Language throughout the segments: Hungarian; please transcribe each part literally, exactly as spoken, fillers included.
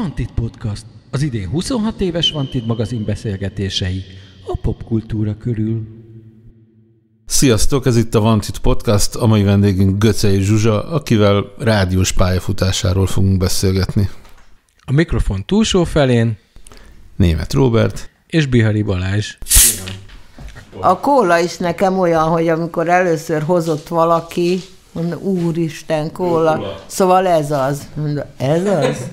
Vantit Podcast, az idén huszonhat éves Vantit magazin beszélgetései a popkultúra körül. Sziasztok, ez itt a Vantit Podcast, a mai vendégünk Göczei Zsuzsa, akivel rádiós pályafutásáról fogunk beszélgetni. A mikrofon túlsó felén Németh Róbert és Bihari Balázs. A kóla is nekem olyan, hogy amikor először hozott valaki, mondom, úristen, kóla. Szóval ez az. Mondom, ez az?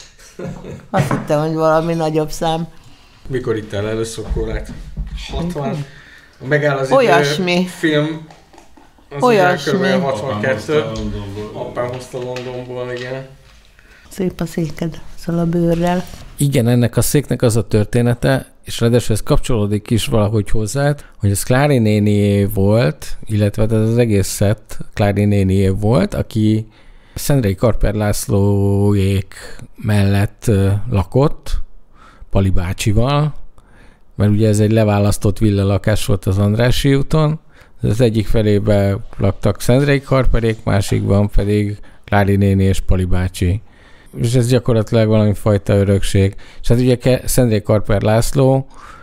Azt hittem, hogy valami nagyobb szám. Mikor itt el először kólát? hatvan. Megáll az Olyasmi. idő film. Az Olyasmi. hatvankettő. Apám hozta Londonból, igen. Szép a széked, szóval a bőrrel. Igen, ennek a széknek az a története, és ráadásul ez kapcsolódik is valahogy hozzá, hogy ez Klári nénié volt, illetve ez az egész szett Klári nénié volt, aki Szendrei Karper Lászlóék mellett lakott, Pali bácsival, mert ugye ez egy leválasztott villalakás volt az Andrássy úton, az egyik felébe laktak Szendrei Karperék, másikban pedig Klári néni és Pali bácsi. És ez gyakorlatilag valami fajta örökség. És hát ugye Szendrei Karper László,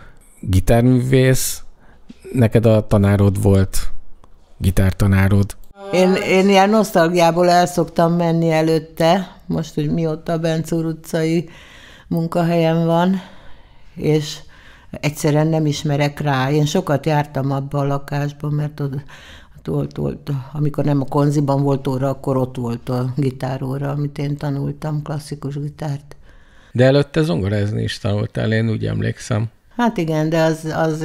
gitárművész, neked a tanárod volt, gitártanárod. Én, én ilyen nosztalgiából el szoktam menni előtte, most, hogy mióta a Bencúr utcai munkahelyem van, és egyszerűen nem ismerek rá. Én sokat jártam abba a lakásba, mert ott, ott volt, volt, amikor nem a konziban volt óra, akkor ott volt a gitáróra, amit én tanultam, klasszikus gitárt. De előtte zongorázni is tanultál, én úgy emlékszem. Hát igen, de az, az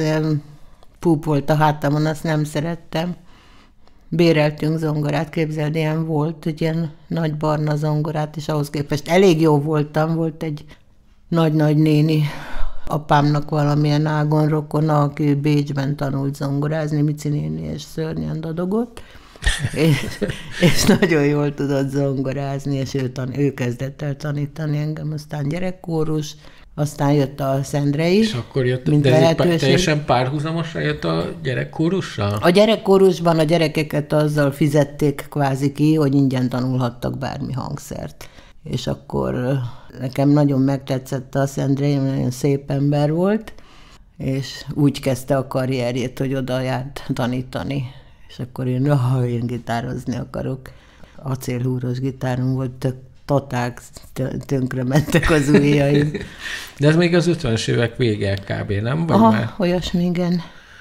púp volt a hátamon, azt nem szerettem. Béreltünk zongorát, képzeld, ilyen volt, egy ilyen nagy barna zongorát, és ahhoz képest elég jó voltam, volt egy nagy-nagy néni, apámnak valamilyen ágon rokona, aki Bécsben tanult zongorázni, Mici néni, és szörnyen dadogott, és, és nagyon jól tudott zongorázni, és ő, tan- ő kezdett el tanítani engem, aztán gyerekkórus, aztán jött a Szendrei. És akkor jött, mint de ez lehetőség. teljesen párhuzamosan jött a gyerekkórussal? A gyerekkórusban a gyerekeket azzal fizették kvázi ki, hogy ingyen tanulhattak bármi hangszert. És akkor nekem nagyon megtetszett a Szendrei, nagyon szép ember volt, és úgy kezdte a karrierjét, hogy oda járt tanítani. És akkor én, ha én gitározni akarok. Acélhúros gitárom volt, tök totál tönkre mentek az ujjaim. De ez még az ötvenes évek vége kb. Nem? Vagy Aha, már? olyasmi, igen.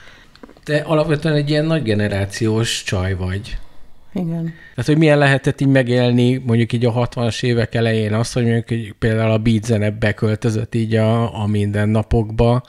Te alapvetően egy ilyen nagy generációs csaj vagy. Igen. Tehát, hogy milyen lehetett így megélni mondjuk így a hatvanas évek elején azt, hogy mondjuk hogy például a beat zene beköltözött így a, a mindennapokba,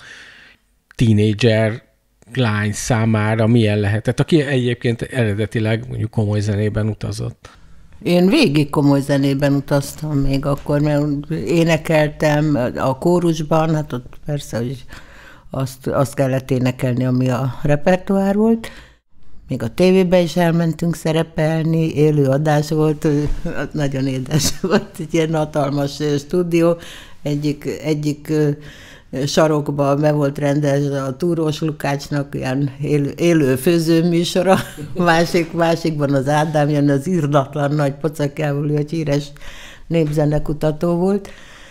tínédzser lány számára milyen lehetett, aki egyébként eredetileg mondjuk komoly zenében utazott. Én végig komoly zenében utaztam még akkor, mert énekeltem a kórusban, hát ott persze, hogy azt, azt kellett énekelni, ami a repertoár volt. Még a tévében is elmentünk szerepelni, élő adás volt, nagyon édes volt, egy ilyen hatalmas stúdió, egyik, egyik sarokba be volt rendezve a Túrós Lukácsnak ilyen élő, élő főzőműsora, másik, másikban az Ádám jön, az irdatlan nagy pocakjával, hogy híres népzenekutató volt.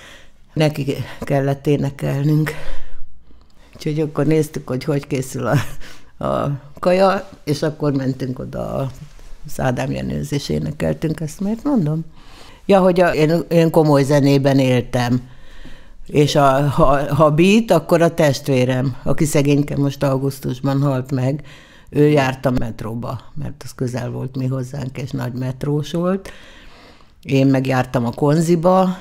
Neki kellett énekelnünk. Úgyhogy akkor néztük, hogy hogy készül a, a kaja, és akkor mentünk oda az Ádám Jenőz, és énekeltünk, ezt miért mondom? Ja, hogy a, én, én komoly zenében éltem. És a, ha, ha beat, akkor a testvérem, aki szegényke most augusztusban halt meg, ő járt a metróba, mert az közel volt mi hozzánk, és nagy metrós volt. Én meg jártam a konziba,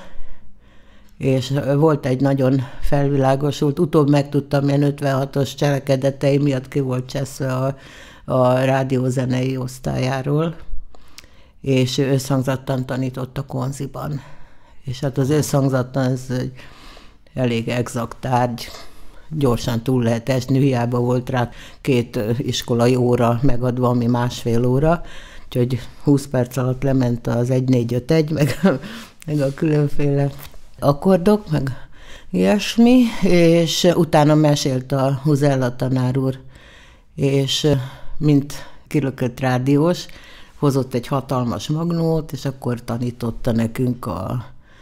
és volt egy nagyon felvilágosult, utóbb megtudtam, ilyen ötvenhatos cselekedetei miatt ki volt cseszve a, a rádiózenei osztályáról, és ő összhangzattan tanított a konziban. És hát az összhangzattan ez egy elég exakt tárgy, gyorsan túl lehet esni, hiába volt rá két iskolai óra megadva, ami másfél óra, úgyhogy húsz perc alatt lement az egy négy öt egy, meg, meg a különféle akkordok, meg ilyesmi, és utána mesélt a Huzella tanár úr, és mint kilökött rádiós, hozott egy hatalmas magnót, és akkor tanította nekünk a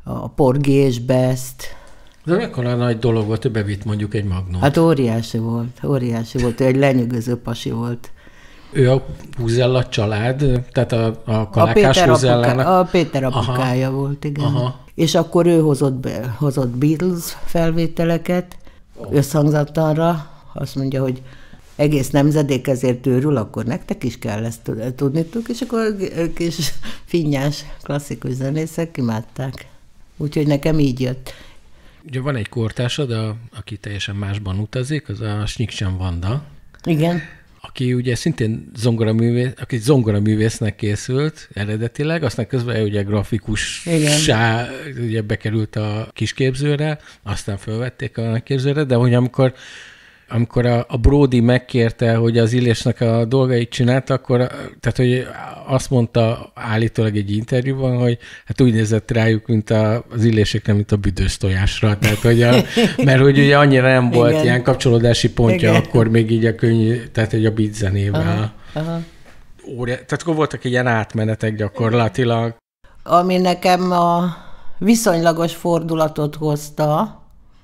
a Porgy és Best. De mekkora nagy dolog volt, ő bevitt mondjuk egy magnót. Hát óriási volt, óriási volt, ő egy lenyűgöző pasi volt. Ő a Huzella család, tehát a, a kalákás a Péter Huzellának? Apuká, a Péter apukája Aha. volt, igen. Aha. És akkor ő hozott, be, hozott Beatles felvételeket oh. összhangzatlanra, azt mondja, hogy egész nemzedék ezért őrül, akkor nektek is kell ezt tudnitok, és akkor kis finnyás klasszikus zenészek imádták. Úgyhogy nekem így jött. Ugye van egy kortársad, a, aki teljesen másban utazik, az a Sniksen Vanda. Igen. Aki ugye szintén zongoraművész, aki zongoraművésznek készült eredetileg, aztán közben ugye grafikussá ugye bekerült a kisképzőre, aztán felvették a nagyképzőre, de hogy amikor amikor a, a Brody megkérte, hogy az Illésnek a dolgait csinálta, akkor tehát, hogy azt mondta állítólag egy interjúban, hogy hát úgy nézett rájuk, mint a, az Illésekre, mint a büdös tojásra. Tehát, hogy a, mert hogy ugye annyira nem volt Igen. ilyen kapcsolódási pontja, Igen. akkor még így a könnyű, tehát egy a beat zenével. Aha. Aha. Óri, tehát akkor voltak ilyen átmenetek gyakorlatilag. Ami nekem a viszonylagos fordulatot hozta,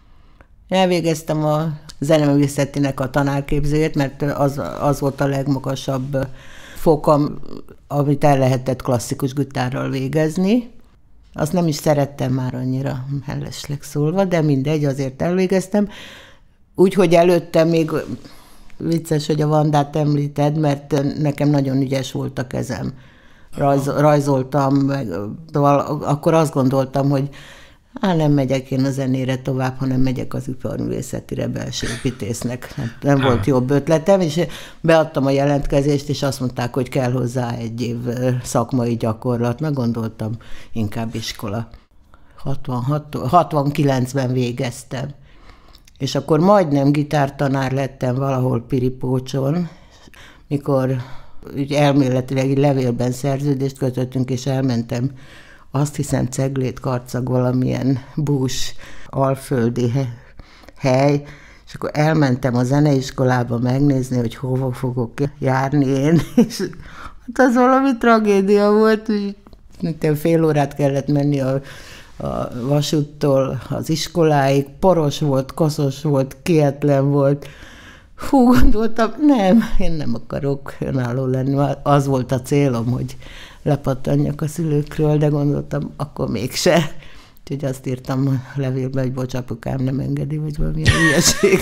elvégeztem a zeneművészetinek a tanárképzőjét, mert az, az volt a legmagasabb fokam, amit el lehetett klasszikus gitárral végezni. Azt nem is szerettem már annyira, mellesleg szólva, de mindegy, azért elvégeztem. Úgyhogy előtte még vicces, hogy a Vandát említed, mert nekem nagyon ügyes volt a kezem. Rajz, rajzoltam, meg, akkor azt gondoltam, hogy hát nem megyek én a zenére tovább, hanem megyek az iparművészetire belsőépítésznek. Hát nem ah. volt jobb ötletem, és beadtam a jelentkezést, és azt mondták, hogy kell hozzá egy év szakmai gyakorlat. Na, gondoltam, inkább iskola. hatvanhat, hatvankilencben végeztem. És akkor majdnem gitártanár lettem valahol Piripócson, mikor úgy elméletileg egy levélben szerződést kötöttünk, és elmentem, azt hiszem Ceglét Karcag, valamilyen bús alföldi hely, és akkor elmentem a zeneiskolába megnézni, hogy hova fogok járni én, és hát az valami tragédia volt, hogy fél órát kellett menni a, a vasúttól az iskoláig, poros volt, koszos volt, kietlen volt. Hú, gondoltam, nem, én nem akarok önálló lenni, az volt a célom, hogy lepattanjak a szülőkről, de gondoltam, akkor mégse. Úgyhogy azt írtam a levélbe, hogy bocs, apukám nem engedi, vagy valamilyen hülyeség.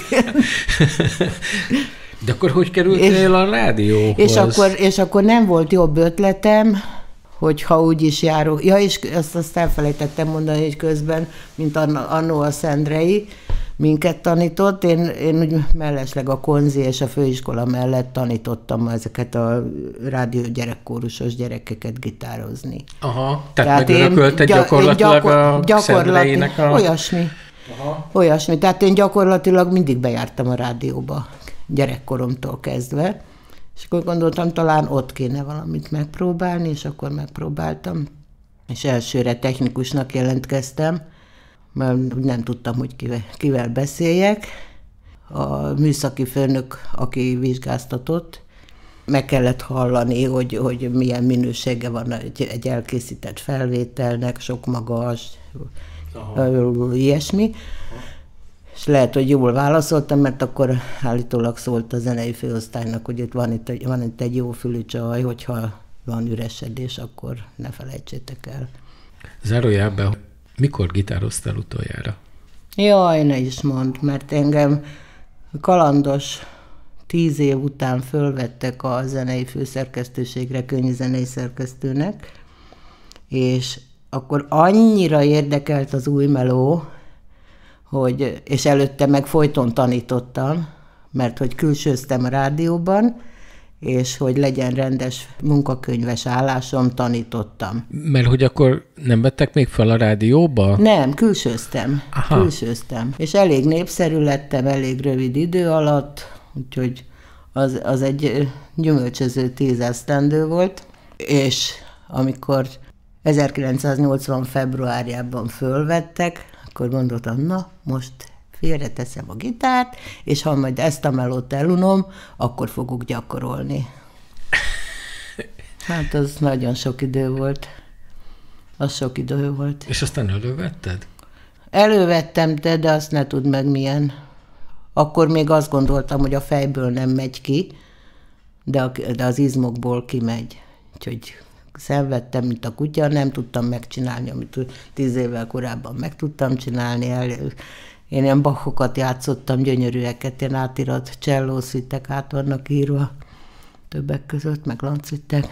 De akkor hogy kerültél a rádióhoz? És akkor, és akkor nem volt jobb ötletem, hogyha úgy is járok. Ja, és azt, azt elfelejtettem mondani, hogy közben, mint annó a Szendrei, minket tanított. Én, én úgy mellesleg a konzi és a főiskola mellett tanítottam ezeket a rádió gyerekkórusos gyerekeket gitározni. Aha, tehát, tehát megörökölted gyakorlatilag gyakor, a gyakorlati, Szendreinek a... Olyasmi. Aha. Olyasmi. Tehát én gyakorlatilag mindig bejártam a rádióba, gyerekkoromtól kezdve. És akkor gondoltam, talán ott kéne valamit megpróbálni, és akkor megpróbáltam. És elsőre technikusnak jelentkeztem, mert nem tudtam, hogy kivel, kivel beszéljek. A műszaki főnök, aki vizsgáztatott, meg kellett hallani, hogy, hogy milyen minősége van egy, egy elkészített felvételnek, sok magas, Aha. ilyesmi. Aha. És lehet, hogy jól válaszoltam, mert akkor állítólag szólt a zenei főosztálynak, hogy itt van itt egy, van itt egy jó fülű csaj, hogyha van üresedés, akkor ne felejtsétek el. Zárójában, mikor gitároztál utoljára? Jaj, ne is mondd, mert engem kalandos tíz év után fölvettek a zenei főszerkesztőségre, könnyű zenei szerkesztőnek, és akkor annyira érdekelt az új meló, hogy, és előtte meg folyton tanítottam, mert hogy külsőztem a rádióban, és hogy legyen rendes munkakönyves állásom, tanítottam. Mert hogy akkor nem vettek még fel a rádióba? Nem, külsőztem. Aha. Külsőztem. És elég népszerű lettem, elég rövid idő alatt, úgyhogy az, az egy gyümölcsöző tíz esztendő volt, és amikor ezerkilencszáznyolcvan februárjában fölvettek, akkor gondoltam, na, most félreteszem a gitárt, és ha majd ezt a melót elunom, akkor fogok gyakorolni. Hát az nagyon sok idő volt. Az sok idő volt. És aztán elővetted? Elővettem, de, de azt ne tudd meg milyen. Akkor még azt gondoltam, hogy a fejből nem megy ki, de, a, de az izmokból kimegy. Úgyhogy szenvedtem, mint a kutya, nem tudtam megcsinálni, amit tíz évvel korábban meg tudtam csinálni. Én ilyen Bachokat játszottam, gyönyörűeket, ilyen átirat csellószüttek át vannak írva többek között, meg lancüttek.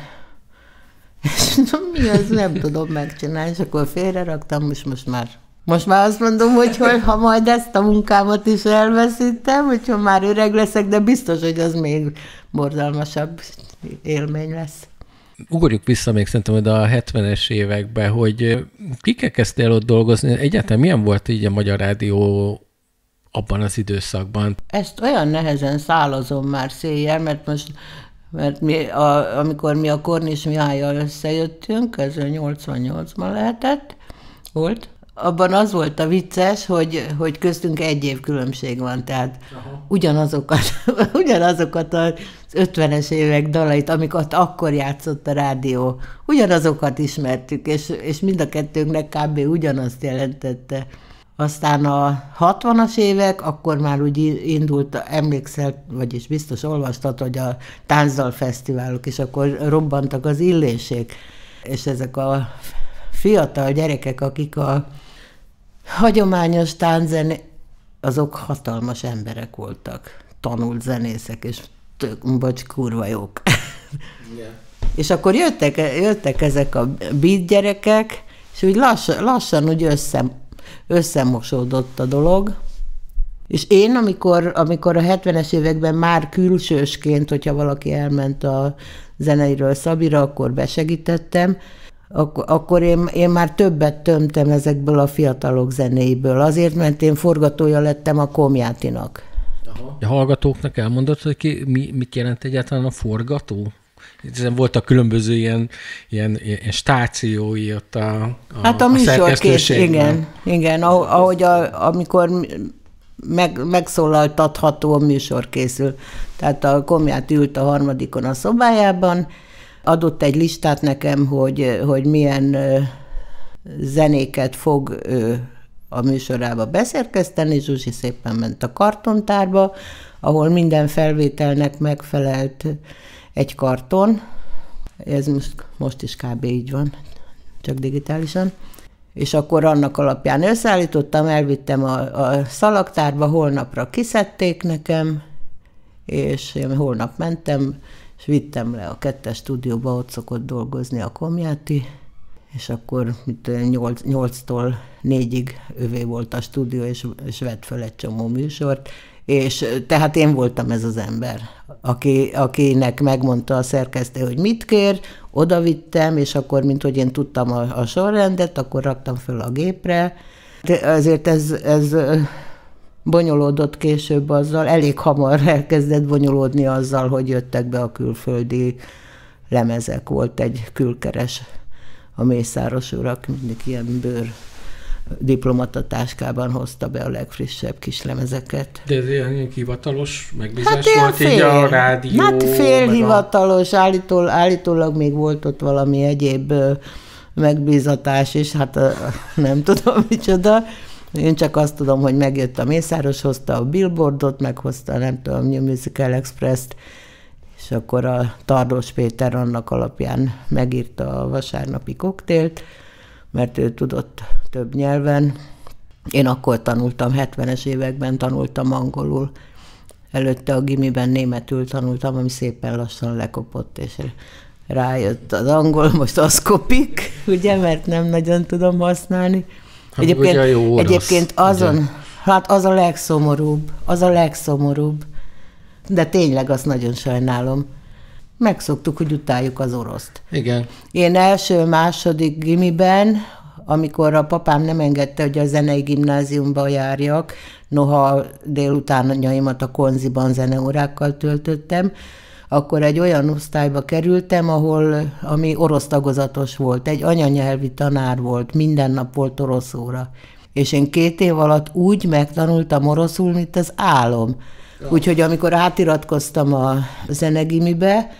És mi az, nem tudom megcsinálni, és akkor félreraktam, most, most már most már azt mondom, hogy ha majd ezt a munkámat is elveszítem, hogyha már öreg leszek, de biztos, hogy az még borzalmasabb élmény lesz. Ugorjuk vissza még szerintem oda a hetvenes években, hogy kikkel kezdtél ott dolgozni? Egyáltalán milyen volt így a Magyar Rádió abban az időszakban? Ezt olyan nehezen szálazom már széjjel, mert most, mert mi, a, amikor mi a Kornis Mihályjal összejöttünk, ez nyolcvannyolcban lehetett, volt, abban az volt a vicces, hogy, hogy köztünk egy év különbség van, tehát Aha. ugyanazokat, ugyanazokat az ötvenes évek dalait, amiket akkor játszott a rádió, ugyanazokat ismertük, és, és mind a kettőnknek kb. Ugyanazt jelentette. Aztán a hatvanas évek, akkor már úgy indult, emlékszel, vagyis biztos olvastad, hogy a táncdalfesztiválok, és akkor robbantak az illésék, és ezek a fiatal gyerekek, akik a hagyományos tánczené, azok hatalmas emberek voltak, tanult zenészek, és tök, bocs, kurva jók. Yeah. És akkor jöttek, jöttek ezek a beat gyerekek, és úgy lassan, lassan úgy össze, összemosódott a dolog. És én, amikor, amikor a hetvenes években már külsősként, hogyha valaki elment a zeneiről Szabira, akkor besegítettem, Ak- akkor én, én már többet tömtem ezekből a fiatalok zenéiből. Azért, mert én forgatója lettem a Komjátinak. Aha. A hallgatóknak elmondott, hogy ki, mi, mit jelent egyáltalán a forgató? Voltak különböző ilyen, ilyen, ilyen stációi ott a, a Hát a, a műsorkész, igen. igen ahogy a, amikor meg, megszólaltatható a műsor készül. Tehát a Komjáti ült a harmadikon a szobájában, adott egy listát nekem, hogy, hogy milyen zenéket fog a műsorába beszerkeszteni. Zsuzsi szépen ment a kartontárba, ahol minden felvételnek megfelelt egy karton. Ez most, most is kb. Így van, csak digitálisan. És akkor annak alapján összeállítottam, elvittem a, a szalagtárba, holnapra kiszedték nekem, és én holnap mentem, és vittem le a kettes stúdióba, ott szokott dolgozni a Komjáti, és akkor nyolctól négyig övé volt a stúdió, és, és vett föl egy csomó műsort, és tehát én voltam ez az ember, aki, akinek megmondta a szerkesztő, hogy mit kér, oda vittem, és akkor, mint hogy én tudtam a, a sorrendet, akkor raktam föl a gépre. De ezért ez, ez bonyolódott később azzal, elég hamar elkezdett bonyolódni azzal, hogy jöttek be a külföldi lemezek. Volt egy külkeres, a Mészáros urak, mindig ilyen bőr diplomatatáskában hozta be a legfrissebb kis lemezeket. De ez ilyen hivatalos megbízás hát volt fél, így a rádió? Hát félhivatalos, a... állítól, állítólag még volt ott valami egyéb megbízatás is, hát nem tudom micsoda. Én csak azt tudom, hogy megjött a Mészáros, hozta a Billboardot, meghozta, nem tudom, New Musical Express-t, és akkor a Tarlós Péter annak alapján megírta a Vasárnapi koktélt, mert ő tudott több nyelven. Én akkor tanultam, hetvenes években tanultam angolul. Előtte a gimiben németül tanultam, ami szépen lassan lekopott, és rájött az angol, most az kopik, ugye, mert nem nagyon tudom használni. Egyébként, jó, egyébként azon, ugye? Hát az a legszomorúbb, az a legszomorúbb. De tényleg azt nagyon sajnálom. Megszoktuk, hogy utáljuk az oroszt. Igen. Én első-második gimiben, amikor a papám nem engedte, hogy a zenei gimnáziumba járjak, noha délutánjaimat a Konziban zeneórákkal töltöttem, akkor egy olyan osztályba kerültem, ahol, ami orosz tagozatos volt, egy anyanyelvi tanár volt, minden nap volt orosz óra. És én két év alatt úgy megtanultam oroszul, mint az álom. Ja. Úgyhogy amikor átiratkoztam a zenegimibe,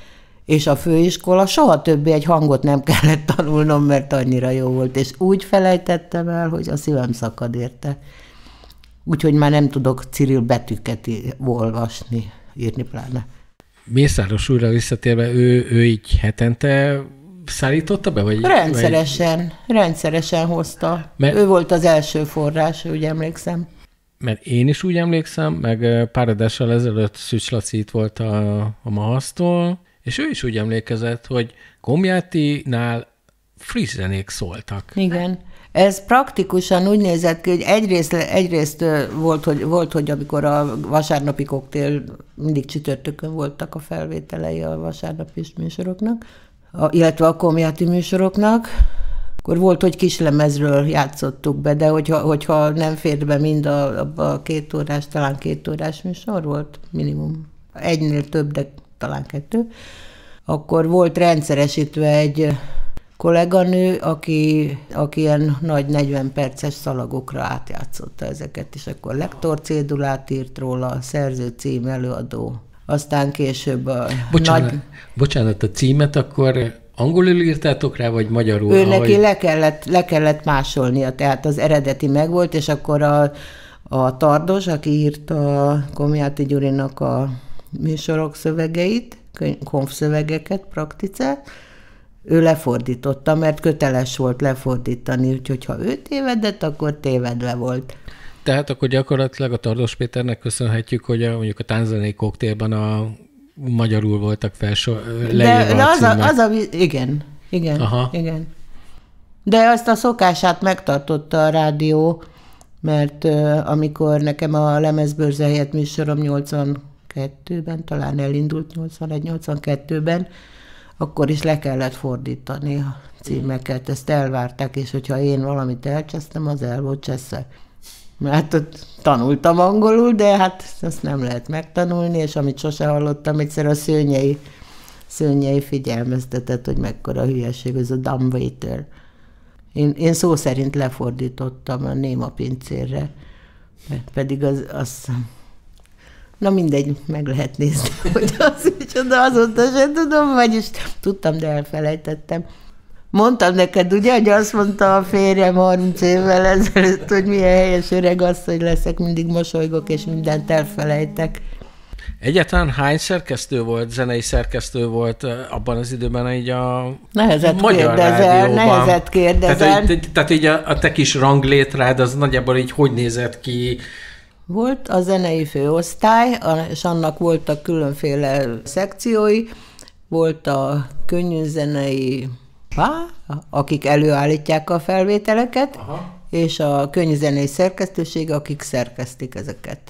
És a főiskola soha többé egy hangot nem kellett tanulnom, mert annyira jó volt, és úgy felejtettem el, hogy a szívem szakad érte. Úgyhogy már nem tudok Cirill betűket olvasni, írni pláne. Mészáros újra visszatérve, ő, ő így hetente szállította be? Vagy, rendszeresen, vagy... rendszeresen hozta. Mert... Ő volt az első forrás, úgy emlékszem. Mert én is úgy emlékszem, meg pár adással ezelőtt Szűcs Laci itt volt a, a Mahasztól, és ő is úgy emlékezett, hogy Komjátinál friss zenék szóltak. Igen. Ez praktikusan úgy nézett ki, hogy egyrészt, egyrészt volt, hogy, volt, hogy amikor a vasárnapi koktél, mindig csütörtökön voltak a felvételei a vasárnapi műsoroknak, a, illetve a komjáti műsoroknak, akkor volt, hogy kislemezről játszottuk be, de hogyha, hogyha nem fért be mind a, a két órás, talán két órás műsor volt, minimum. Egynél több, de talán kettő. Akkor volt rendszeresítve egy kolléganő, aki, aki ilyen nagy negyven perces szalagokra átjátszotta ezeket, és akkor lektorcédulát írt róla, szerző, cím, előadó. Aztán később a bocsánat, nagy... Bocsánat, a címet akkor angolul írtátok rá, vagy magyarul? Ő neki ahogy... le, kellett, le kellett másolnia, tehát az eredeti megvolt, és akkor a, a Tardos, aki írta a Komjáti Gyurinak a műsorok szövegeit, konfszövegeket, praktice, ő lefordította, mert köteles volt lefordítani, úgyhogy ha ő tévedett, akkor tévedve volt. Tehát akkor gyakorlatilag a Tardos Péternek köszönhetjük, hogy a, mondjuk a tánzaniai koktélban a magyarul voltak felsor, leírva de, a az, a, címek. az a, igen, igen, Aha. igen. De azt a szokását megtartotta a rádió, mert uh, amikor nekem a lemezbőrze helyett műsorom nyolcvankettőben, talán elindult nyolcvanegy nyolcvankettőben, akkor is le kellett fordítani a címeket, ezt elvárták, és hogyha én valamit elcsesztem, az el volt cseszve. Mert ott tanultam angolul, de hát azt nem lehet megtanulni, és amit sose hallottam, egyszer a Szőnyei, Szőnyei figyelmeztetett, hogy mekkora hülyeség, ez a dumbwaiter. Én, én szó szerint lefordítottam a néma pincérre, pedig az, az... Na mindegy, meg lehet nézni, hogy az micsoda, azóta sem tudom, vagyis tudtam, de elfelejtettem. Mondtam neked, ugye, hogy azt mondta a férjem harminc évvel ezelőtt, hogy milyen helyes öreg az, hogy leszek, mindig mosolygok, és mindent elfelejtek. Egyáltalán hány szerkesztő volt, zenei szerkesztő volt abban az időben így a nehezet magyar kérdezel, rádióban? Nehezet kérdezel. Tehát, tehát így a, a te kis ranglétrád, az nagyjából így hogy nézett ki? Volt a zenei főosztály, és annak voltak különféle szekciói, volt a könnyűzenei, akik előállítják a felvételeket, aha, és a könnyűzenei szerkesztőség, akik szerkesztik ezeket,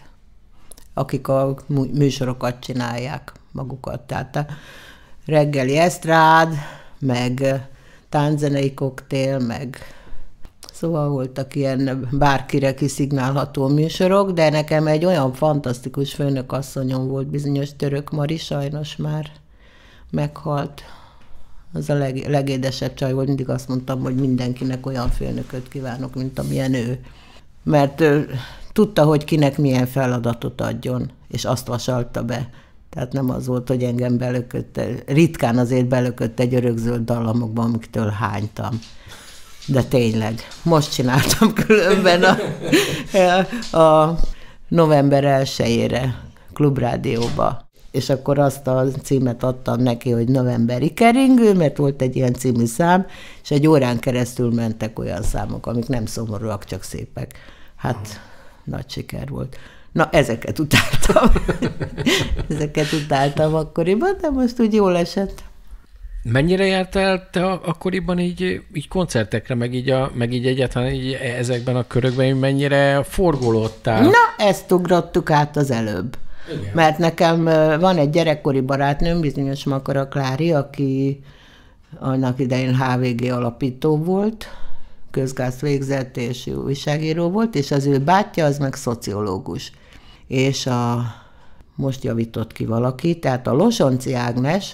akik a műsorokat csinálják magukat. Tehát a reggeli esztrád, meg tánczenei koktél, meg szóval voltak ilyen bárkire kiszignálható műsorok, de nekem egy olyan fantasztikus főnökasszonyom volt, bizonyos Török Mari, sajnos már meghalt. Az a leg, legédesebb csaj volt, mindig azt mondtam, hogy mindenkinek olyan főnököt kívánok, mint amilyen ő. Mert ő, tudta, hogy kinek milyen feladatot adjon, és azt vasalta be. Tehát nem az volt, hogy engem belökött, ritkán azért belökött egy örökzöld dallamokban, amiktől hánytam. De tényleg, most csináltam különben a, a, a november elsejére Klubrádióba. És akkor azt a címet adtam neki, hogy Novemberi keringő, mert volt egy ilyen című szám, és egy órán keresztül mentek olyan számok, amik nem szomorúak, csak szépek. Hát nagy siker volt. Na, ezeket utáltam. ezeket utáltam akkoriban, de most úgy jól esett. Mennyire jártál te akkoriban így, így koncertekre, meg így, a, meg így egyáltalán így ezekben a körökben, mennyire forgolódtál? Na, ezt ugrottuk át az előbb. Igen. Mert nekem van egy gyerekkori barátnőm, bizonyos Makara Klári, aki annak idején há vé gé alapító volt, közgázt végzett és újságíró volt, és az ő bátyja az meg szociológus. És a, most javított ki valaki, tehát a Losonci Ágnes,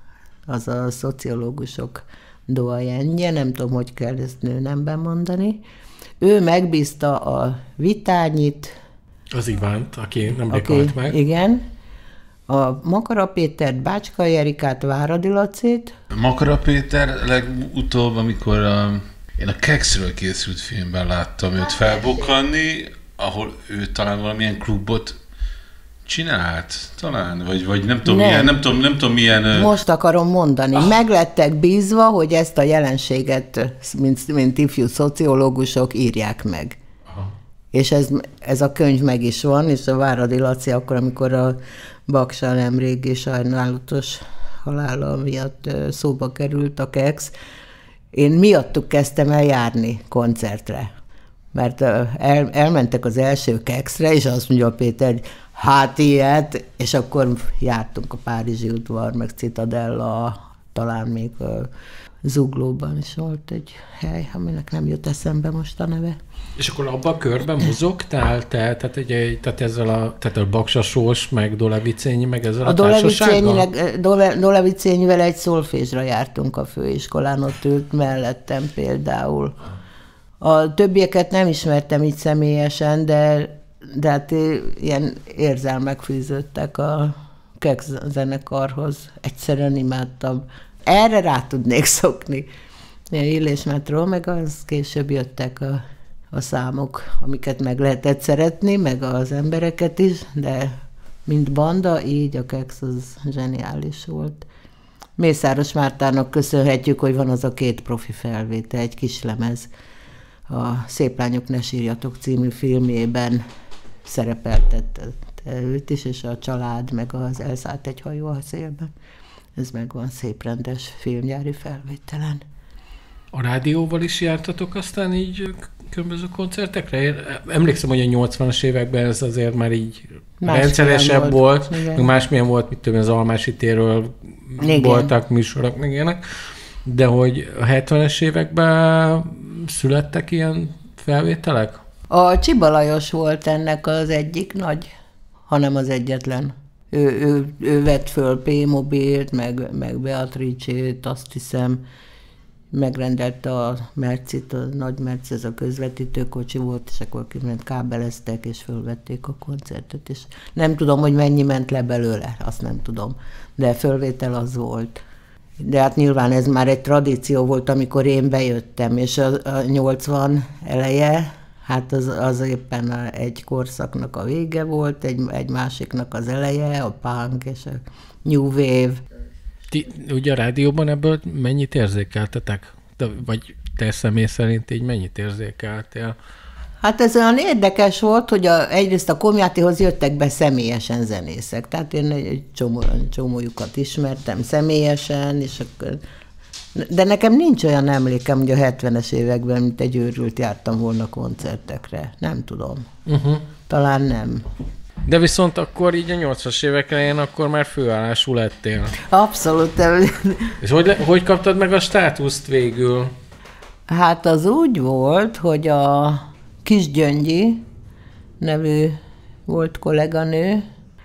az a szociológusok doajenje, nem tudom, hogy kell ezt nőnemben mondani, ő megbízta a Vitányit, az Ivánt, aki nem halt meg. Igen, A Makara Pétert, Bácskai Erikát, Váradi Lacit. Makara Péter legutóbb, amikor a, én a Kekszről készült filmben láttam őt felbukkanni, ahol ő talán valamilyen klubot csinált, talán, vagy, vagy nem tudom, nem. milyen, nem tudom, nem tudom milyen... Most akarom mondani, ah. meglettek bízva, hogy ezt a jelenséget, mint, mint ifjú szociológusok írják meg. Aha. És ez, ez a könyv meg is van, és a Váradi Laci akkor, amikor a Baksa nemrégi sajnálatos halála miatt szóba került a Keksz, én miattuk kezdtem el járni koncertre. Mert el, elmentek az első Kekszre, és azt mondja a Péter, hogy hát ilyet, és akkor jártunk a Párizsi udvar, meg Citadella, talán még a Zuglóban is volt egy hely, aminek nem jut eszembe most a neve. És akkor abban a körben mozogtál te, tehát, egy, tehát ezzel a, tehát a Baksa Sós, meg Dolevicényi, meg ezzel a, a társasággal? Dolevicényivel egy szolfésra jártunk a főiskolán, ott ült mellettem például. A többieket nem ismertem így személyesen, de, de hát ilyen érzelmek fűződtek a Keksz zenekarhoz. Egyszerűen imádtam. Erre rá tudnék szokni. Ilyen Illés metró, meg az később jöttek a, a számok, amiket meg lehetett szeretni, meg az embereket is, de mint banda, így a Keksz az zseniális volt. Mészáros Mártának köszönhetjük, hogy van az a két profi felvétel, egy kis lemez. A Szép lányok, ne sírjatok című filmjében szerepeltette őt is, és a család, meg az Elszállt egy hajó a szélben. Ez meg van szép rendes filmgyári felvételen. A rádióval is jártatok aztán így különböző koncertekre? Én emlékszem, hogy a nyolcvanas években ez azért már így más rendszeresebb volt, volt meg másmilyen volt, mit tudom, az Almási térről igen. voltak műsorok, meg ilyenek, de hogy a hetvenes években születtek ilyen felvételek? A Csiba Lajos volt ennek az egyik nagy, hanem az egyetlen. Ő, ő, ő vett föl P-mobilt, meg, meg Beatrice-t, azt hiszem, megrendelte a Mercit, a nagy Merci, ez a közvetítőkocsi volt, és akkor kiment kábeleztek, és fölvették a koncertet, és nem tudom, hogy mennyi ment le belőle, azt nem tudom, de fölvétel az volt. De hát nyilván ez már egy tradíció volt, amikor én bejöttem, és a, a nyolcvan eleje, hát az, az éppen egy korszaknak a vége volt, egy, egy másiknak az eleje, a punk és a new wave. Ti ugye a rádióban ebből mennyit érzékeltetek? De, vagy te személy szerint így mennyit érzékeltél? Hát ez olyan érdekes volt, hogy a, egyrészt a Komjátihoz jöttek be személyesen zenészek, tehát én egy csomó, csomójukat ismertem személyesen, és akkor, de nekem nincs olyan emlékem, hogy a hetvenes években, mint egy őrült jártam volna koncertekre. Nem tudom. Uh-huh. Talán nem. De viszont akkor így a nyolcvanas évek elején akkor már főállású lettél. Abszolút. És hogy, hogy kaptad meg a státuszt végül? Hát az úgy volt, hogy a Kis Gyöngyi nevű volt kolléganő,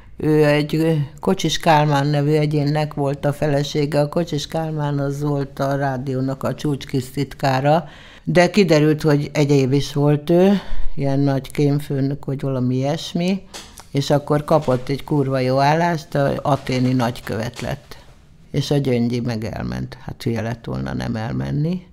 ő egy Kocsis Kálmán nevű egyénnek volt a felesége. A Kocsis Kálmán az volt a rádiónak a csúcskis titkára, de kiderült, hogy egyéb is volt ő, ilyen nagy kémfőnök, vagy valami ilyesmi, és akkor kapott egy kurva jó állást, a athéni nagykövet lett. És a Gyöngyi meg elment. Hát hülye lett volna nem elmenni.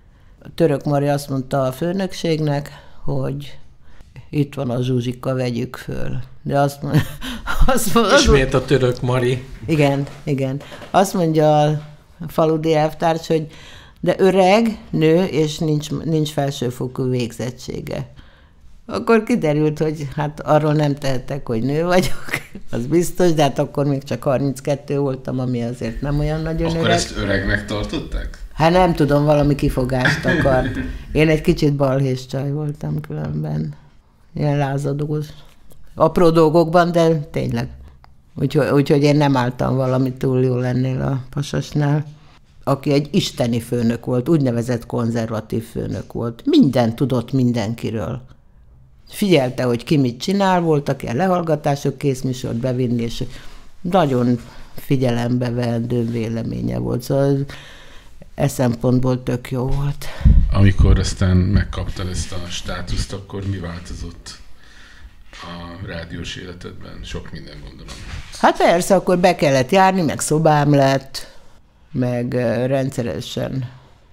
A Török Mari azt mondta a főnökségnek, hogy itt van a Zsuzsika, vegyük föl. De azt mondja... Azt mondja Ismét a Török Mari. Igen, igen. Azt mondja a faludi elvtárs, hogy de öreg, nő, és nincs, nincs felsőfokú végzettsége. Akkor kiderült, hogy hát arról nem tehetek, hogy nő vagyok, az biztos, de hát akkor még csak harminckettő voltam, ami azért nem olyan nagyon akkor öreg. Akkor ezt öregnek tartották? Hát nem tudom, valami kifogást akart. Én egy kicsit balhés csaj voltam különben. Ilyen lázadós. Apró dolgokban, de tényleg. Úgyhogy, úgyhogy én nem álltam valami túl jól ennél a pasasnál, aki egy isteni főnök volt, úgynevezett konzervatív főnök volt. Mindent tudott mindenkiről. Figyelte, hogy ki mit csinál, voltak ilyen lehallgatások, készműsort bevinni, és nagyon figyelembe vendő véleménye volt. Szóval e szempontból tök jó volt. Amikor aztán megkaptad ezt a státuszt, akkor mi változott? a rádiós életedben? Sok minden, gondolom. Hát persze, akkor be kellett járni, meg szobám lett, meg rendszeresen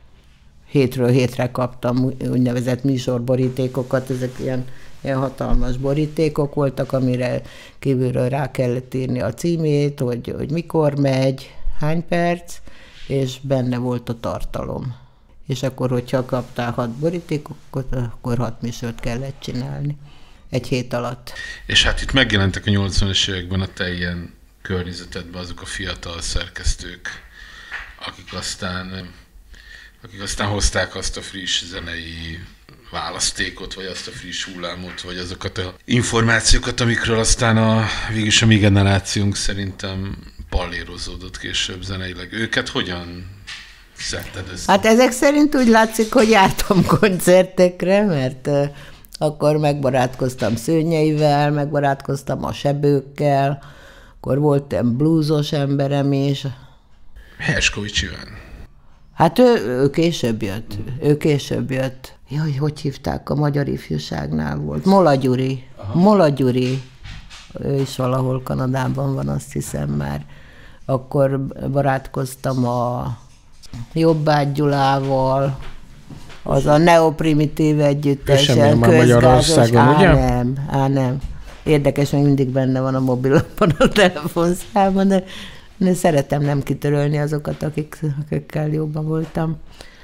hétről hétre kaptam úgynevezett műsorborítékokat, ezek ilyen, ilyen hatalmas borítékok voltak, amire kívülről rá kellett írni a címét, hogy, hogy mikor megy, hány perc, és benne volt a tartalom. És akkor, hogyha kaptál hat borítékot, akkor hat műsort kellett csinálni egy hét alatt. És hát itt megjelentek a nyolcvanas években a te ilyen környezetedben azok a fiatal szerkesztők, akik aztán, akik aztán hozták azt a friss zenei választékot, vagy azt a friss hullámot, vagy azokat az információkat, amikről aztán a, végülis a mi generációnk szerintem pallérozódott később zeneileg. Őket hogyan szedted össze? Hát ezek szerint úgy látszik, hogy jártam koncertekre, mert uh, akkor megbarátkoztam Szőnyeivel, megbarátkoztam a Sebőkkel, akkor volt egy bluesos emberem is. Herskovics Iván. Hát ő, ő később jött, ő később jött. Jaj, hogy hívták, a magyar ifjúságnál volt? Mola Gyuri. Aha. Mola Gyuri. Ő is valahol Kanadában van, azt hiszem már. Akkor barátkoztam a Jobbágy Gyulával, az a neoprimitív együttesen, közgázos. Á, ugye? nem, á, nem. Érdekes, hogy mindig benne van a mobilomban a telefonszámon, de, de szeretem nem kitörölni azokat, akik, akikkel jobban voltam.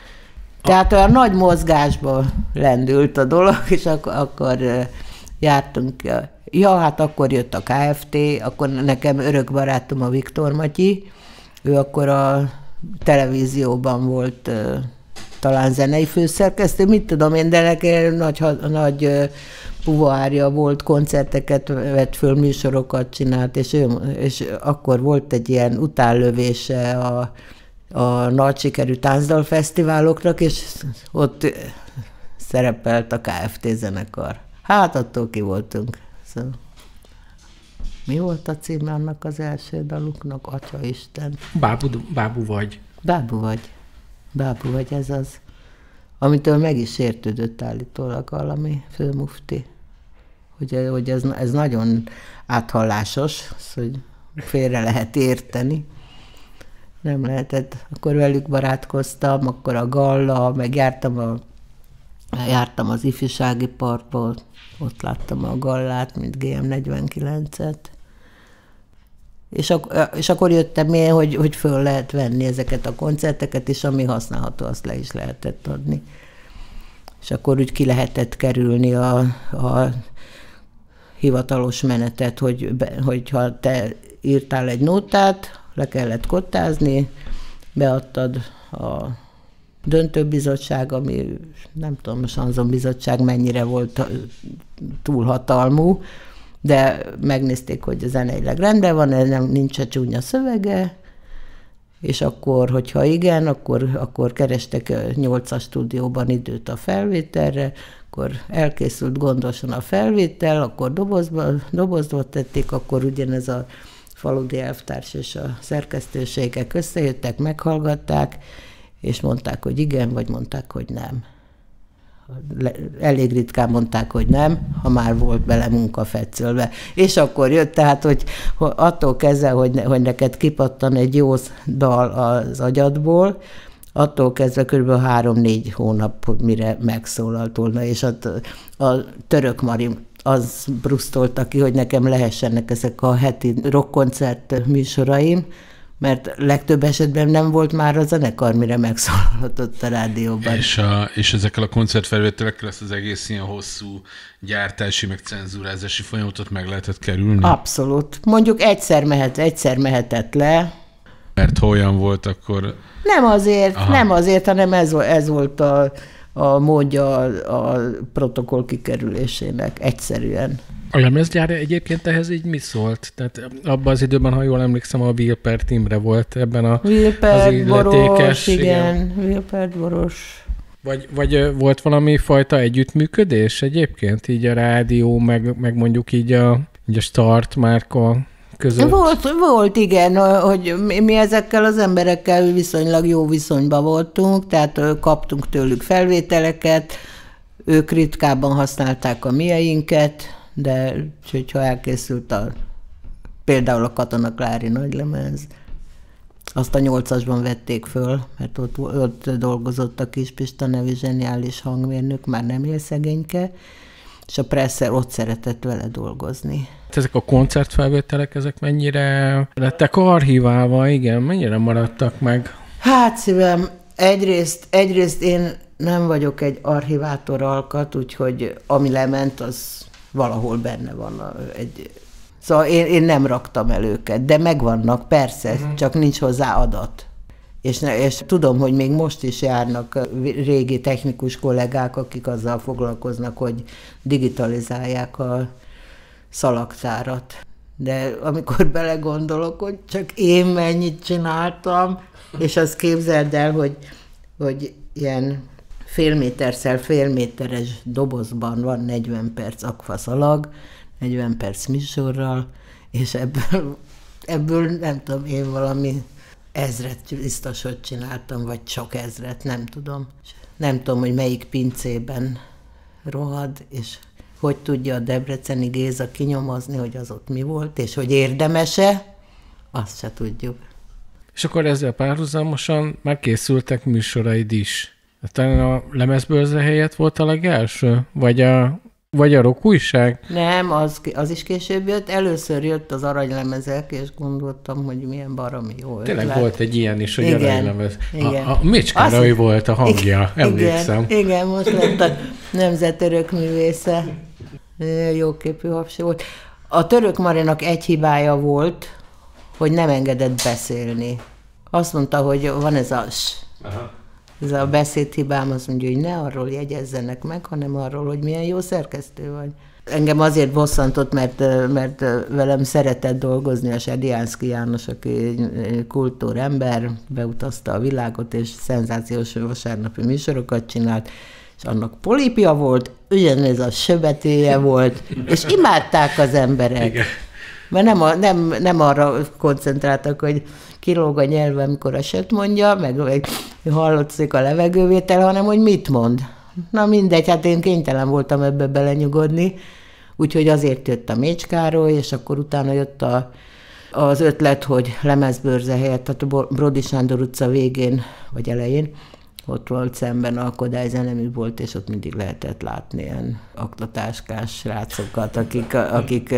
Tehát olyan nagy mozgásba lendült a dolog, és akkor, akkor jártunk. Ja, hát akkor jött a ká ef té, akkor nekem örök barátom a Viktor Matyi, ő akkor a televízióban volt talán zenei főszerkesztő, mit tudom én, de nekem nagy, nagy puvoárja volt, koncerteket vett föl, műsorokat csinált, és, ő, és akkor volt egy ilyen utánlövése a, a nagy sikerű táncdalfesztiváloknak, és ott szerepelt a ká ef té zenekar. Hát attól ki voltunk. Szóval. Mi volt a címe annak az első daluknak? Atyaisten. Bábú, bábú vagy. Bábú vagy. Bábú vagy, ez az. Amitől meg is értődött állítólag valami főmufti. Hogy, hogy ez, ez nagyon áthallásos, hogy félre lehet érteni. Nem lehetett. Akkor velük barátkoztam, akkor a Galla, meg jártam, a, jártam az ifjúsági parkba, ott láttam a Gallát, mint gé em negyvenkilencet. És, ak- és akkor jöttem én, hogy, hogy föl lehet venni ezeket a koncerteket, és ami használható, azt le is lehetett adni. És akkor úgy ki lehetett kerülni a, a hivatalos menetet, hogy, be, hogyha te írtál egy nótát, le kellett kottázni, beadtad a döntőbizottság, ami nem tudom, a Sanzonbizottság mennyire volt túlhatalmú, de megnézték, hogy zeneileg rendben van, ez nem, nincs a csúnya szövege, és akkor, hogyha igen, akkor, akkor kerestek nyolcas stúdióban időt a felvételre, akkor elkészült gondosan a felvétel, akkor dobozba, dobozba tették, akkor ugyanez a faludi elvtárs és a szerkesztőségek összejöttek, meghallgatták, és mondták, hogy igen, vagy mondták, hogy nem. Elég ritkán mondták, hogy nem, ha már volt bele munka fetszölve. És akkor jött, tehát, hogy attól kezdve, hogy, hogy neked kipattan egy jó dal az agyadból, attól kezdve kb. három-négy hónap, hogy mire megszólalt volna, és a, a Török Mari az brusztolta ki, hogy nekem lehessenek ezek a heti rockkoncert műsoraim, mert legtöbb esetben nem volt már a zenekar, mire megszólalhatott a rádióban. És, a, és ezekkel a koncertfelvételekkel ezt az egész ilyen hosszú gyártási, meg cenzúrázási folyamatot meg lehetett kerülni? Abszolút. Mondjuk egyszer, mehet, egyszer mehetett le. Mert ha olyan volt, akkor... Nem azért, Aha. nem azért, hanem ez, ez volt a, a módja a, a protokoll kikerülésének. Egyszerűen. A lemezgyár egyébként ehhez így mi szólt? Tehát abban az időben, ha jól emlékszem, a Wilpert Imre volt ebben a, Wilpert, az illetékes. Boros, igen, igen. Wilpert, Boros. Vagy, vagy volt valami fajta együttműködés egyébként? Így a rádió, meg, meg mondjuk így a, így a Start márka között? Volt, volt, igen, hogy mi ezekkel az emberekkel viszonylag jó viszonyban voltunk, tehát kaptunk tőlük felvételeket, ők ritkában használták a mieinket, de hogyha elkészült a, például a Katona Klári nagylemez, azt a nyolcasban vették föl, mert ott, ott dolgozott a Kispista nevű zseniális hangmérnök, már nem él szegényke, és a Presser ott szeretett vele dolgozni. Ezek a koncertfelvételek, ezek mennyire lettek archiválva, igen, mennyire maradtak meg? Hát szívem, egyrészt, egyrészt én nem vagyok egy archivátor alkat, úgyhogy ami lement, az valahol benne van. Egy... Szóval én, én nem raktam el őket, de megvannak, persze, uh-huh. csak nincs hozzá adat. És, és tudom, hogy még most is járnak régi technikus kollégák, akik azzal foglalkoznak, hogy digitalizálják a szalagtárat. De amikor belegondolok, hogy csak én mennyit csináltam, és azt képzeld el, hogy, hogy ilyen félméterszel félméteres dobozban van negyven perc akfaszalag, negyven perc műsorral, és ebből, ebből nem tudom, én valami ezret biztos, hogy csináltam, vagy csak ezret, nem tudom. Nem tudom, hogy melyik pincében rohad, és hogy tudja a Debreceni Géza kinyomozni, hogy az ott mi volt, és hogy érdemese, azt se tudjuk. És akkor ezzel párhuzamosan már készültek műsoraid is. Talán a Lemezbőrze helyett volt a legelső? Vagy a, vagy a Rock újság? Nem, az, az is később jött. Először jött az aranylemezek, és gondoltam, hogy milyen baromi jó ötlet. Tényleg volt egy ilyen is, hogy igen, aranylemez. igen. A, a Mécs Károly azt, volt a hangja, igen, emlékszem. Igen, igen, most lett a nemzet örökművésze. Jóképű hapsi volt. A Török Marinak egy hibája volt, hogy nem engedett beszélni. Azt mondta, hogy van ez a s. Aha. Ez a beszédhibám, azt mondja, hogy ne arról jegyezzenek meg, hanem arról, hogy milyen jó szerkesztő vagy. Engem azért bosszantott, mert, mert velem szeretett dolgozni a Sediánszky János, aki kultúrember, beutazta a világot, és szenzációs vasárnapi műsorokat csinált, és annak polipja volt, ugyanez a söbetője volt, és imádták az emberek. Igen. Mert nem, a, nem, nem arra koncentráltak, hogy kilóg a nyelve, amikor a söt mondja, meg, meg hallotszik a levegővétel, hanem hogy mit mond. Na mindegy, hát én kénytelen voltam ebbe belenyugodni, úgyhogy azért jött a Mécs Károly, és akkor utána jött a, az ötlet, hogy Lemezbőrze helyett, tehát a Bródi Sándor utca végén, vagy elején, ott volt szemben a Kodály zeneműbolt, és ott mindig lehetett látni ilyen aktatáskás srácokat, akik, akik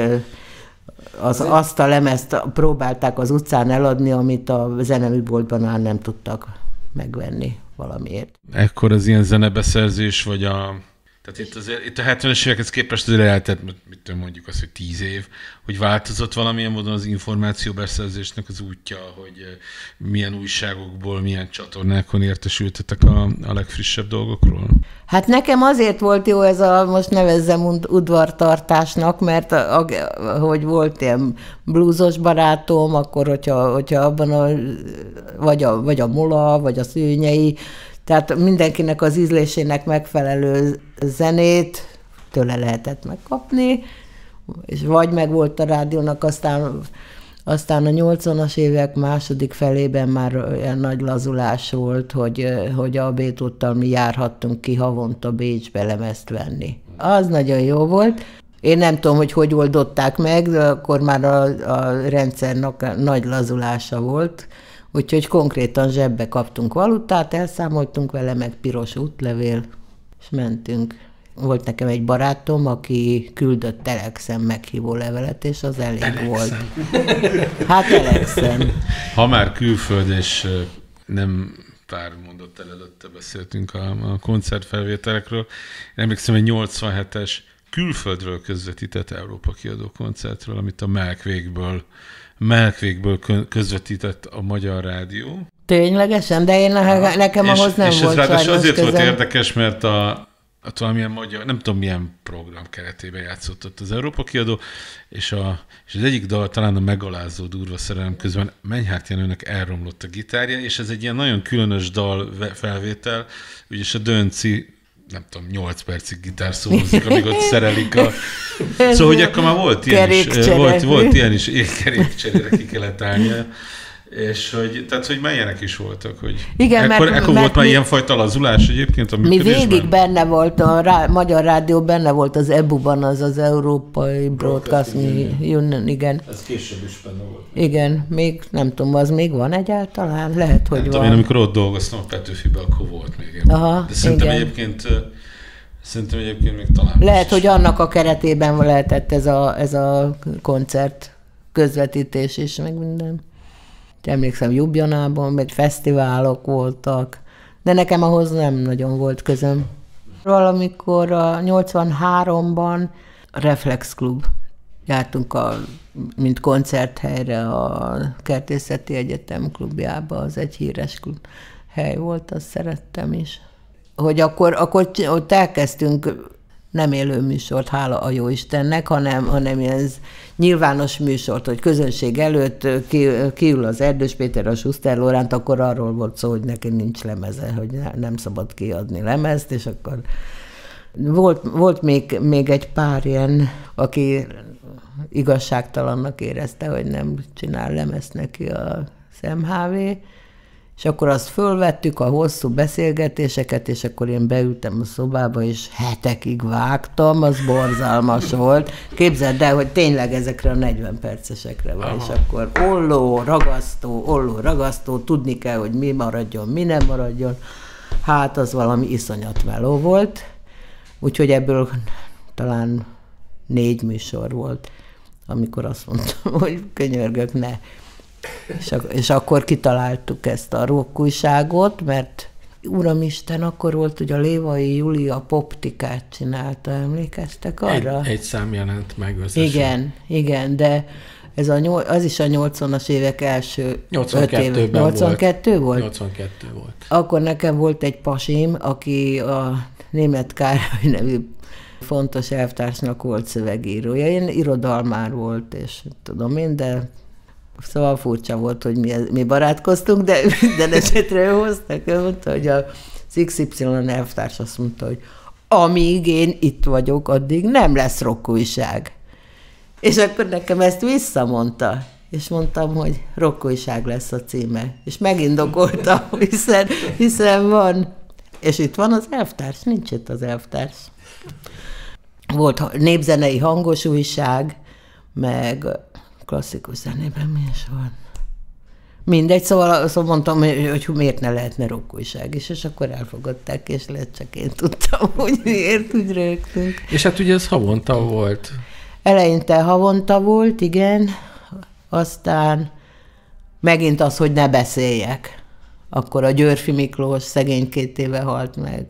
az, azt a lemezt próbálták az utcán eladni, amit a zeneműboltban már nem tudtak megvenni valamiért. Ekkor az ilyen zenebeszerzés, vagy a... Tehát itt, azért, itt a hetvenes évekhez képest azért eltelt, mit tudom, mondjuk azt, hogy tíz év, hogy változott valamilyen módon az információbeszerzésnek az útja, hogy milyen újságokból, milyen csatornákon értesültetek a, a legfrissebb dolgokról? Hát nekem azért volt jó ez a, most nevezzem udvartartásnak, mert a, a, hogy volt ilyen blúzos barátom, akkor hogyha, hogyha abban a, vagy a, vagy a Mola, vagy a Szőnyei, tehát mindenkinek az ízlésének megfelelő zenét tőle lehetett megkapni, és vagy meg volt a rádiónak, aztán, aztán a nyolcvanas évek második felében már olyan nagy lazulás volt, hogy, hogy a Bétóttal mi járhattunk ki havonta Bécsbe lemezt venni. Az nagyon jó volt. Én nem tudom, hogy hogy oldották meg, de akkor már a, a rendszernek nagy lazulása volt, úgyhogy konkrétan zsebbe kaptunk valutát, elszámoltunk vele, meg piros útlevél, és mentünk. Volt nekem egy barátom, aki küldött telexen meghívó levelet, és az elég telexen. Volt. Hát telexen. Ha már külföld, és nem pár mondattal előtte beszéltünk a, a koncertfelvételekről, én emlékszem egy nyolcvanhetes külföldről közvetített Európa kiadó koncertről, amit a Melkvégből Melkvégből közvetített a Magyar Rádió. Ténylegesen? De én nekem és, ahhoz nem és volt sajnos És ez azért közem. volt érdekes, mert a, a valamilyen magyar, nem tudom milyen program keretében játszott ott az Európa kiadó, és, a, és az egyik dal talán a Megalázó durva szerelem közben Menyhárt Jenőnek elromlott a gitárja, és ez egy ilyen nagyon különös dal felvétel, úgyis a Dönci nem tudom, nyolc percig gitárszólózik, amíg ott szerelik a... Szóval, hogy akkor már volt ilyen is, volt, volt ilyen is, kerékcserére ki kellett állnia, És hogy, tehát, hogy már ilyenek is voltak, hogy igen, ekkor, mert, ekkor mert volt már mi, ilyenfajta lazulás egyébként a mi működésben? végig benne volt, a rá, Magyar Rádió benne volt az E B U-ban, az az Európai Broadcasting Union, igen. Ez később is benne volt. Igen, még nem tudom, az még van egyáltalán? Lehet, hogy nem van. tudom, én amikor ott dolgoztam a Petőfiben, akkor volt még. Aha, de szerintem igen. egyébként, szerintem egyébként még talán lehet, hogy annak a keretében lehetett ez a, ez a koncert közvetítés is, meg minden. Emlékszem, Ljubljanában, meg fesztiválok voltak, de nekem ahhoz nem nagyon volt közöm. Valamikor a nyolcvanháromban Reflex Klub jártunk, a, mint koncerthelyre a Kertészeti Egyetem klubjába, az egy híres klub hely volt, azt szerettem is. Hogy akkor, akkor ott elkezdtünk nem élő műsort, hála a jó Istennek, hanem, hanem ez nyilvános műsort, hogy közönség előtt ki, kiül az Erdős Péter, a Schuster Lóránt, akkor arról volt szó, hogy neki nincs lemeze, hogy nem szabad kiadni lemezt, és akkor volt, volt még, még egy pár ilyen, aki igazságtalannak érezte, hogy nem csinál lemezt neki az em há vé, és akkor azt fölvettük, a hosszú beszélgetéseket, és akkor én beültem a szobába, és hetekig vágtam, az borzalmas volt. Képzeld el, hogy tényleg ezekre a negyven percesekre van, aha. És akkor olló, ragasztó, olló, ragasztó, tudni kell, hogy mi maradjon, mi nem maradjon. Hát az valami iszonyat meló volt, úgyhogy ebből talán négy műsor volt, amikor azt mondtam, hogy könyörgök, ne. És, ak- és akkor kitaláltuk ezt a rock újságot, mert uramisten, akkor volt, hogy a Lévai Júlia poptikát csinálta, emlékeztek arra? Egy, egy szám jelent meg összesen. Igen, igen, de ez a nyol- az is a nyolcvanas évek első öt éve. nyolcvankettő volt? nyolcvankettő volt. Akkor nekem volt egy pasim, aki a Németh Károly nevű fontos elvtársnak volt szövegírója. Én irodalmár volt, és tudom én, de szóval furcsa volt, hogy mi, mi barátkoztunk, de minden esetre ő hoztak. Ő mondta, hogy az iksz ipszilon elvtárs azt mondta, hogy amíg én itt vagyok, addig nem lesz rockújság. És akkor nekem ezt visszamondta. És mondtam, hogy rockújság lesz a címe. És megindokoltam, hiszen, hiszen van. És itt van az elvtárs, nincs itt az elvtárs. Volt népzenei hangos újság, meg klasszikus zenében mi is van. Mindegy, szóval, szóval mondtam, hogy miért ne lehetne rockújság is, és akkor elfogadták, és lehet csak én tudtam, hogy miért úgy rögtünk. És hát ugye ez havonta volt. Eleinte havonta volt, igen, aztán megint az, hogy ne beszéljek. Akkor a Györfi Miklós szegény két éve halt meg,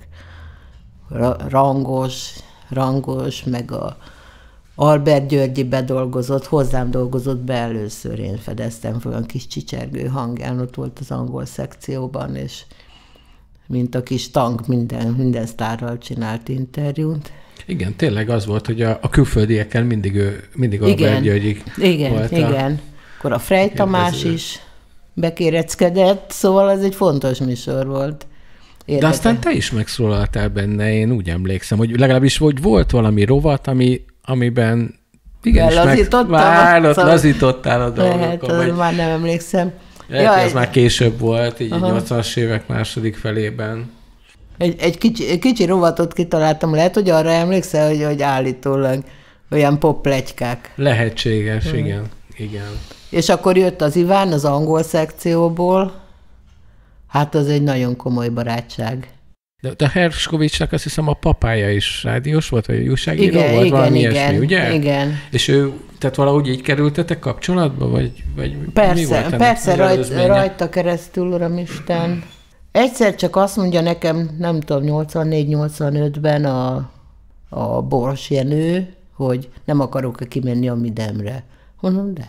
rangos, rangos, meg a Albert Györgyi bedolgozott, hozzám dolgozott be először, én fedeztem fel, olyan kis csicsergő hangján, ott volt az angol szekcióban, és mint a kis tank minden, minden sztárral csinált interjút. Igen, tényleg az volt, hogy a, a külföldiekkel mindig, ő, mindig Albert Györgyi igen, volt. Igen, igen. Akkor a Frey Tamás is bekéreckedett, szóval ez egy fontos műsor volt. Érdekes. De aztán te is megszólaltál benne, én úgy emlékszem, hogy legalábbis hogy volt valami rovat, ami, amiben igenis meg... Várod, lazítottál a dolgokon. Lehet, vagy... már nem emlékszem. Lehet, ja, ez egy... már később volt, így aha. nyolcvanas évek második felében. Egy, egy, kicsi, egy kicsi rovatot kitaláltam, lehet, hogy arra emlékszel, hogy, hogy állítólag olyan pop-pletykák. Lehetséges, hmm. igen, igen. És akkor jött az Iván az angol szekcióból, hát az egy nagyon komoly barátság. De, de Herskovicsnak azt hiszem a papája is rádiós volt, vagy újságíró igen, volt, igen, valami igen, ilyesmi, ugye? Igen. És ő, tehát valahogy így kerültetek kapcsolatba, vagy, vagy persze, mi volt ennek persze, rajt, rajta keresztül, uramisten. Egyszer csak azt mondja nekem, nem tudom, nyolcvannégy nyolcvanötben a, a Bors Jenő, hogy nem akarok-e kimenni a Midemre. Mondom, de.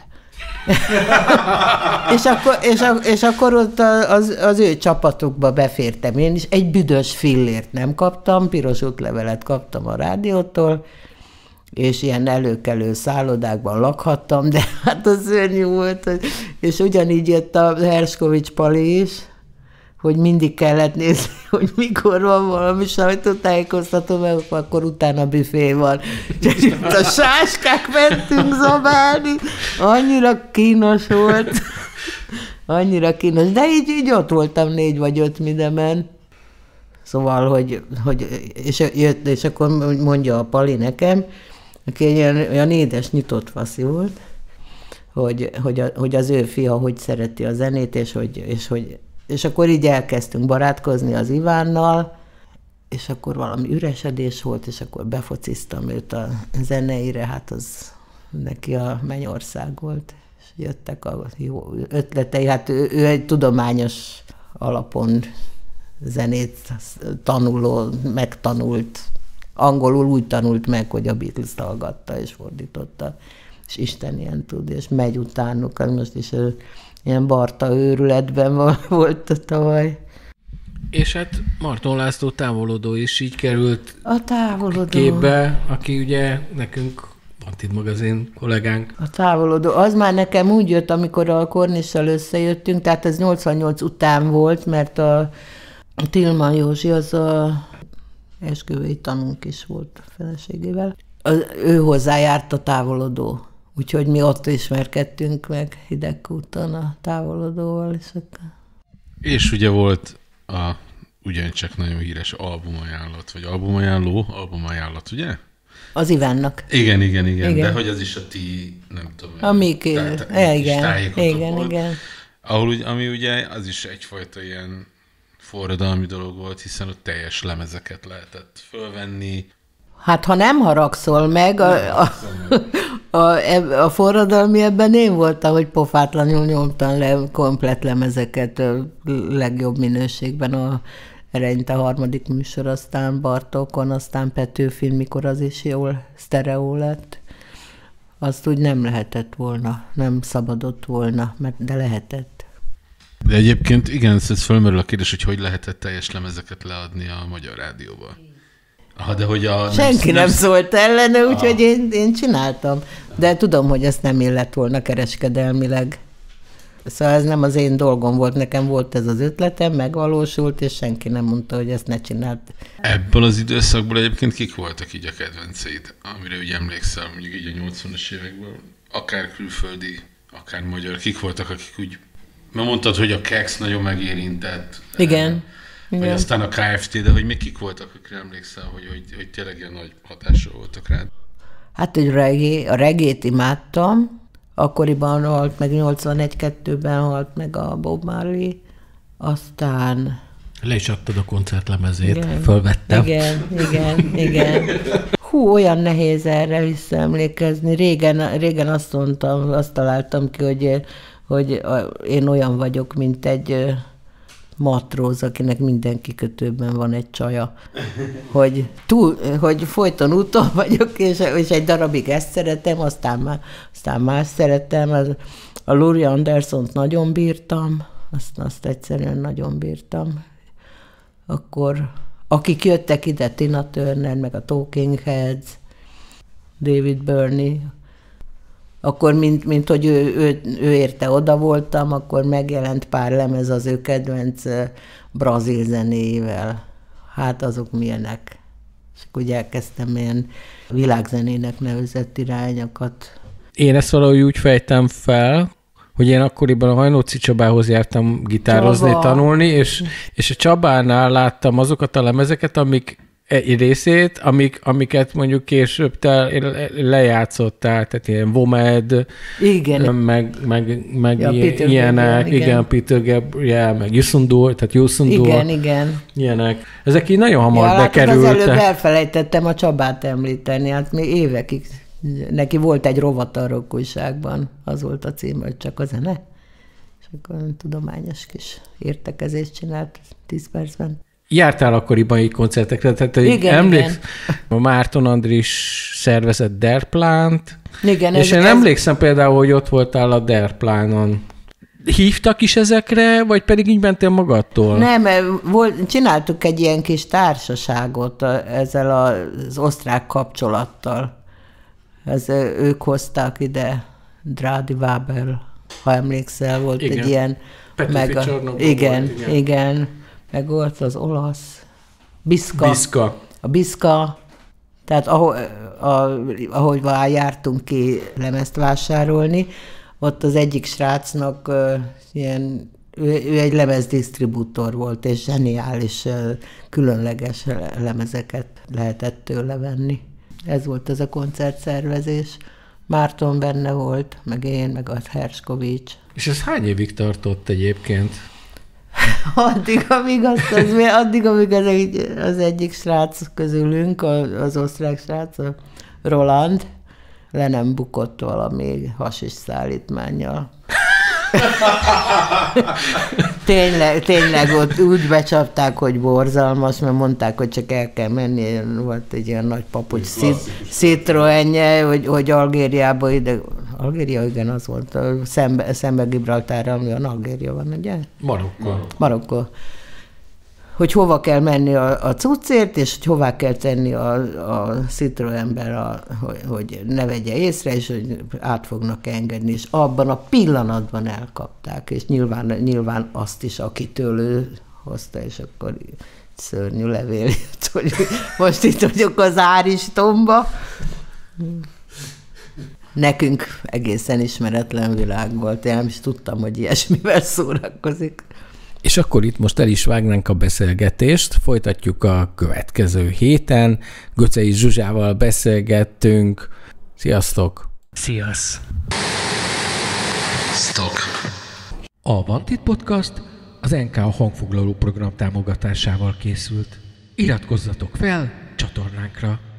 és, akkor, és, és akkor ott az, az ő csapatukba befértem én is. Egy büdös fillért nem kaptam, piros útlevelet kaptam a rádiótól, és ilyen előkelő szállodákban lakhattam, de hát az szörnyű volt. És ugyanígy jött a Herskovics Pali is, hogy mindig kellett nézni, hogy mikor van valami sajtótájékoztató, mert akkor utána büfé van. És itt a sáskák mentünk zabálni, annyira kínos volt. Annyira kínos, de így, így ott voltam négy vagy öt mindenben. Szóval, hogy, hogy és, jött, és akkor mondja a Pali nekem, aki egy olyan, olyan édes, nyitott faszi volt, hogy, hogy, a, hogy az ő fia hogy szereti a zenét, és, hogy, és, hogy, és akkor így elkezdtünk barátkozni az Ivánnal, és akkor valami üresedés volt, és akkor befociztam őt a zeneire, hát az neki a mennyország volt, és jöttek a jó ötletei, hát ő, ő egy tudományos alapon zenét tanuló, megtanult, angolul úgy tanult meg, hogy a Beatles-t hallgatta és fordította, és Isten ilyen tud, és megy utánuk, az most is ilyen Barta őrületben volt tavaly. És hát Marton László távolodó is így került a távolodó képbe, aki ugye nekünk Vantid magazin kollégánk. A távolodó, az már nekem úgy jött, amikor a Kornissal összejöttünk, tehát ez nyolcvannyolc után volt, mert a Tilman Józsi az a esküvői tanunk is volt a feleségével. Az, ő hozzájárt a távolodó, úgyhogy mi ott ismerkedtünk meg Hidegkúton a távolodóval. És, akkor... és ugye volt a ugyancsak nagyon híres albumajánlat, vagy albumajánló, albumajánlat, ugye? Az Ivánnak. Igen, igen, igen, igen, de hogy az is a ti, nem tudom. A mi igen, igen, volt, igen. Ahol, ami ugye az is egyfajta ilyen forradalmi dolog volt, hiszen ott teljes lemezeket lehetett fölvenni. Hát ha nem haragszol meg, a, a, a, a, a forradalmi ebben én voltam, hogy pofátlanul nyomtam le komplett lemezeket legjobb minőségben a Ereinte harmadik műsor, aztán Bartókon, aztán Petőfin, mikor az is jól sztereó lett. Azt úgy nem lehetett volna, nem szabadott volna, mert de lehetett. De egyébként igen, ez fölmerül a kérdés, hogy hogy lehetett teljes lemezeket leadni a Magyar Rádióba. Aha, de hogy a... Senki nem, nem szólt ellene, úgyhogy én, én csináltam. De tudom, hogy ezt nem illett volna kereskedelmileg. Szóval ez nem az én dolgom volt, nekem volt ez az ötletem, megvalósult, és senki nem mondta, hogy ezt ne csinált. Ebből az időszakból egyébként kik voltak így a kedvenceid, amire úgy emlékszel, mondjuk így a nyolcvanas évekből, akár külföldi, akár magyar, kik voltak, akik úgy... Mert mondtad, hogy a Kex nagyon megérintett. Igen. Vagy Igen. aztán a ká ef té, de hogy még kik voltak, akikre emlékszel, hogy, hogy, hogy tényleg ilyen nagy hatással voltak rád? Hát egy reggae, a reggae-t imádtam, akkoriban halt meg, nyolcvanegy kettőben halt meg a Bob Marley, aztán... Le is adtad a koncertlemezét, igen, fölvettem. Igen, igen, igen. Hú, olyan nehéz erre visszaemlékezni. Régen, régen azt mondtam, azt találtam ki, hogy, hogy én olyan vagyok, mint egy matróz, akinek minden kikötőben van egy csaja. Hogy, túl, hogy folyton úton vagyok, és, és egy darabig ezt szeretem, aztán, már, aztán más szeretem. A Laurie Andersont nagyon bírtam, azt, azt egyszerűen nagyon bírtam. Akkor akik jöttek ide, Tina Turner, meg a Talking Heads, David Byrne, akkor mint, mint hogy ő, ő, ő érte oda voltam, akkor megjelent pár lemez az ő kedvenc brazil zenéivel. Hát azok milyenek. És akkor úgy elkezdtem ilyen világzenének nevezett irányokat. Én ezt valahogy úgy fejtem fel, hogy én akkoriban a Hajnóci Csabához jártam gitározni, Csaba. tanulni, és, és a Csabánál láttam azokat a lemezeket, amik egy részét, amik, amiket mondjuk később te lejátszottál, tehát ilyen Vomed, igen. meg, meg, meg ja, ilyen, Peter ilyenek, Gabriel, igen. igen, Peter Gabriel, meg Yusundur, tehát Yusundur. Igen, igen. Ilyenek. Ezek így nagyon hamar ja, bekerültek. Az előbb elfelejtettem a Csabát említeni, hát még évekig. Neki volt egy rovata a Rock újságban, az volt a cím, hogy csak a zene. És akkor tudományos kis értekezést csinált tíz percben. Jártál akkoriban így koncertekre, tehát igen, emléksz, igen. a Márton Andris szervezett Derplánt, igen, és ez, én ez... emlékszem például, hogy ott voltál a Derplánon. Hívtak is ezekre, vagy pedig így mentél magadtól? Nem, volt, csináltuk egy ilyen kis társaságot ezzel az osztrák kapcsolattal. Ez, ők hozták ide Drádi Vábel, ha emlékszel, volt igen. egy ilyen... Meg a, igen, volt, igen, igen. Meg volt az olasz, Biszka. Biszka. A Biszka, tehát ahogy, ahogy jártunk ki lemezt vásárolni, ott az egyik srácnak uh, ilyen, ő, ő egy lemezdisztribútor volt, és zseniális, uh, különleges lemezeket lehetett tőle venni. Ez volt ez a koncertszervezés. Márton benne volt, meg én, meg a Herskovics. És ez hány évig tartott egyébként? Addig, amíg, azt, az, addig, amíg az, egy, az egyik srác közülünk, az osztrák srác, a Roland, le nem bukott valami hasis szállítmánnyal. tényleg, tényleg ott úgy becsapták, hogy borzalmas, mert mondták, hogy csak el kell menni. Volt egy ilyen nagy papucs Citroenje, hogy, hogy Algériába ide... Algéria, igen, az volt. Szembe, szembe Gibraltárra, ami a Algéria van, ugye? Marokkó. Marokkó. Hogy hova kell menni a, a cuccért, és hogy hová kell tenni a, a Citroenben, a, hogy, hogy ne vegye észre, és hogy át fognak engedni. És abban a pillanatban elkapták, és nyilván, nyilván azt is, akitől ő hozta, és akkor szörnyű levél jött, hogy most itt vagyok az Áristomba. Nekünk egészen ismeretlen világ volt. Én nem is tudtam, hogy ilyesmivel szórakozik. És akkor itt most el is vágnánk a beszélgetést, folytatjuk a következő héten. Göcsei Zsuzsával beszélgettünk. Sziasztok! Sziasz! Sziasztok! A Vantit Podcast az en ká hangfoglaló program támogatásával készült. Iratkozzatok fel csatornánkra!